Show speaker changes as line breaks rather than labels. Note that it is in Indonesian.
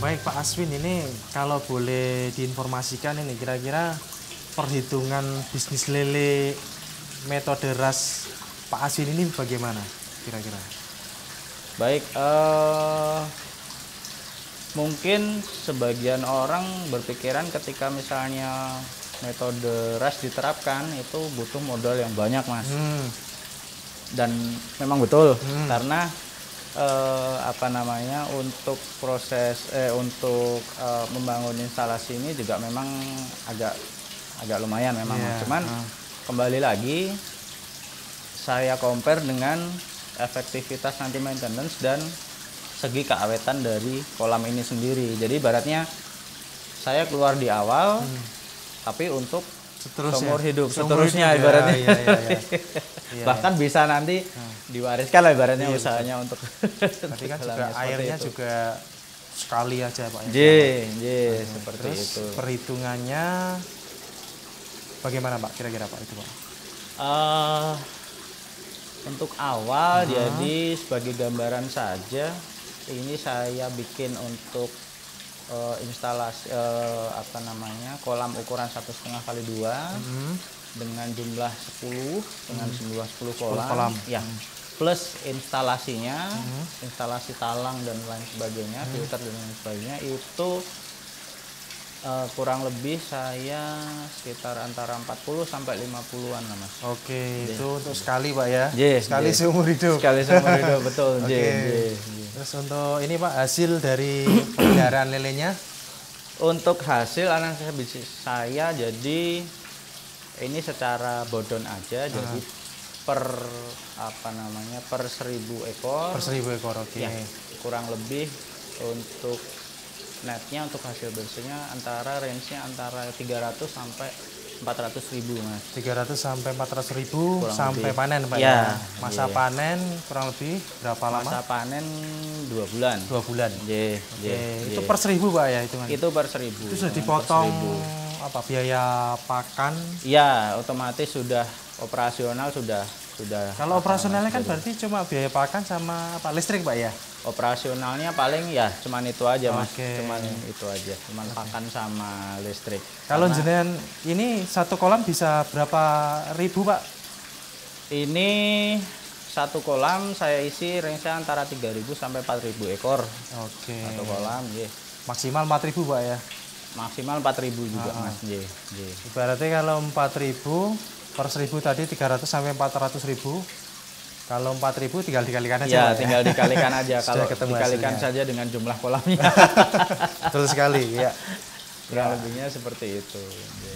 Baik Pak Aswin, ini kalau boleh diinformasikan ini kira-kira perhitungan bisnis lele metode ras Pak Aswin ini bagaimana kira-kira?
Baik, mungkin sebagian orang berpikiran ketika misalnya metode ras diterapkan itu butuh modal yang banyak, Mas. Dan memang betul, karena untuk proses untuk membangun instalasi ini juga memang agak lumayan memang. Cuman kembali lagi saya compare dengan efektivitas nanti maintenance dan segi keawetan dari kolam ini sendiri. Jadi ibaratnya saya keluar di awal tapi untuk seumur hidup seterusnya ibaratnya. Bahkan bisa nanti diwariskan lah ibaratnya usahanya untuk
berarti kan juga airnya itu. Juga sekali aja Pak.
Seperti
terus
itu.
Perhitungannya bagaimana Pak kira-kira Pak itu Pak?
Untuk awal jadi sebagai gambaran saja ini saya bikin untuk instalasi kolam ukuran 1,5 kali 2 dengan jumlah 10 dengan jumlah 10 kolam. Ya. Plus instalasinya, instalasi talang dan lain sebagainya, filter dan lain sebagainya itu kurang lebih saya sekitar antara 40 sampai 50-an lah Mas.
Oke, itu untuk sekali Pak ya.
Sekali
seumur hidup.
Sekali seumur hidup, betul.
Terus untuk ini Pak hasil dari pemeliharaan lelenya?
Untuk hasil anak saya jadi ini secara bodon aja jadi per 1000 ekor.
Per 1000 ekor, oke.
Ya, kurang lebih untuk netnya untuk hasil bersihnya range-nya antara 300 sampai 400.000 Mas.
300 sampai 400.000 sampai lebih. Panen Pak
ya.
Masa panen kurang lebih berapa lama?
Masa panen 2 bulan.
2 bulan. Itu per 1000 Pak ya hitungan?
Itu per 1000.
Itu sudah dipotong biaya pakan?
Iya, otomatis sudah operasional sudah.
Kalau operasionalnya kan berarti cuma biaya pakan sama listrik Pak ya?
Operasionalnya paling ya cuman itu aja Mas. Cuman itu aja, cuman pakan sama listrik.
Kalau jenengan ini satu kolam bisa berapa ribu Pak?
Ini satu kolam saya isi range-nya antara 3.000 sampai 4.000 ekor. Satu kolam,
Maksimal 4.000 Pak ya?
Maksimal 4.000 juga Mas.
Berarti kalau 4.000 per 1000 tadi 300 sampai 400.000. Kalau 4.000 tinggal dikalikan aja.
Ya, tinggal dikalikan aja. Kalau dikalikan saja dengan jumlah kolamnya.
Betul sekali, ya.
Kurang lebihnya seperti itu.